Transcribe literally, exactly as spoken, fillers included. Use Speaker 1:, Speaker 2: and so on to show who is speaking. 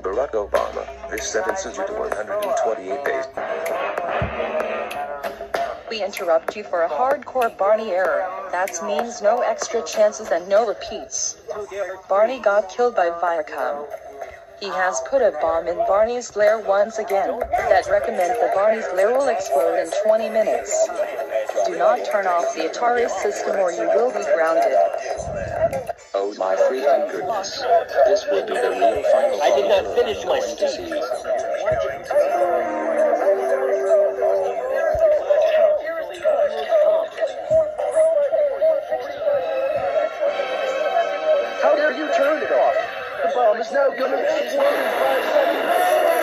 Speaker 1: Barack Obama, this sentences you to one hundred twenty-eight days.
Speaker 2: We interrupt you for a hardcore Barney error. That means no extra chances and no repeats. Barney got killed by Viacom. He has put a bomb in Barney's lair once again. That recommends that Barney's lair will explode in twenty minutes. Do not turn off the Atari system or you will be grounded.
Speaker 3: Oh my freaking goodness. This will be the real final
Speaker 4: I did not
Speaker 3: final
Speaker 4: finish my
Speaker 3: I'm going to
Speaker 4: speech.
Speaker 3: see.
Speaker 4: How dare you turn it off? The bomb is now going to explode in five seconds.